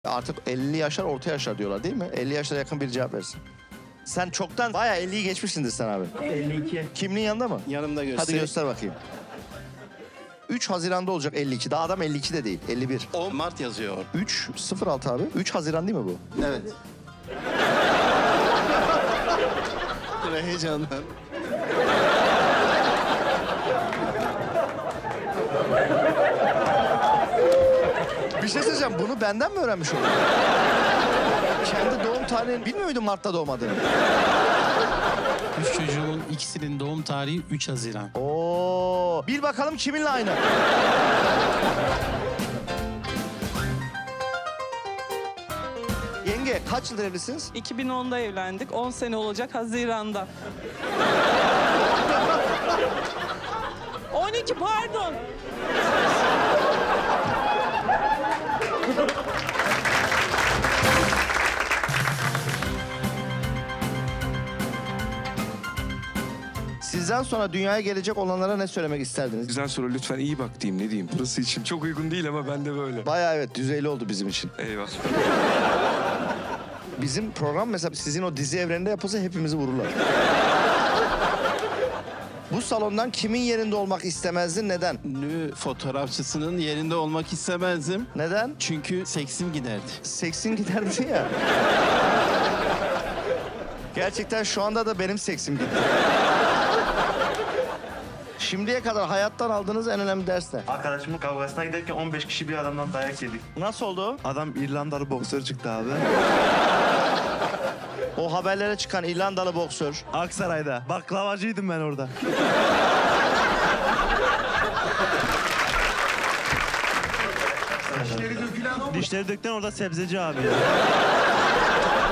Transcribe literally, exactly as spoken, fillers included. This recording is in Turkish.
Artık elli yaşlar orta yaşlar diyorlar değil mi? elli yaşlara yakın bir cevap versin. Sen çoktan bayağı elliyi geçmişsindir sen abi. elli iki. Kimliğin yanında mı? Yanımda göster. Hadi göster bakayım. üç Haziran'da olacak elli iki. Daha adam elli iki de değil. elli bir. on Mart yazıyor. üç sıfır altı abi. üç Haziran değil mi bu? Evet. Böyle heyecandan. Bir şey söyleyeceğim. Bunu benden mi öğrenmiş oldun? Kendi doğum tarihini bilmiyor muydun Mart'ta doğmadığını? Üç çocuğumun ikisinin doğum tarihi üç Haziran. Oo, bil bakalım kiminle aynı? Yenge kaç yıldır evlisiniz? iki bin onda evlendik. on sene olacak Haziran'da. on iki pardon. Sizden sonra dünyaya gelecek olanlara ne söylemek isterdiniz? Güzel soru, lütfen iyi bak diyeyim, ne diyeyim. Burası için çok uygun değil ama ben de böyle. Bayağı evet düzeyli oldu bizim için. Eyvah. Bizim program mesela sizin o dizi evreninde yapılsa hepimizi vururlar. Bu salondan kimin yerinde olmak istemezdin? Neden? Ünlü fotoğrafçısının yerinde olmak istemezdim. Neden? Çünkü seksim giderdi. Seksin giderdin ya. Gerçekten şu anda da benim seksim gitti. Şimdiye kadar hayattan aldığınız en önemli ders ne? Arkadaşımın kavgasına giderken on beş kişi bir adamdan dayak yedik. Nasıl oldu? Adam İrlandalı boksör çıktı abi. O haberlere çıkan İrlandalı boksör. Aksaray'da. Baklavacıydım ben orada. Dişleri dökülen o mu? Dişleri dökülen orada sebzeci abi.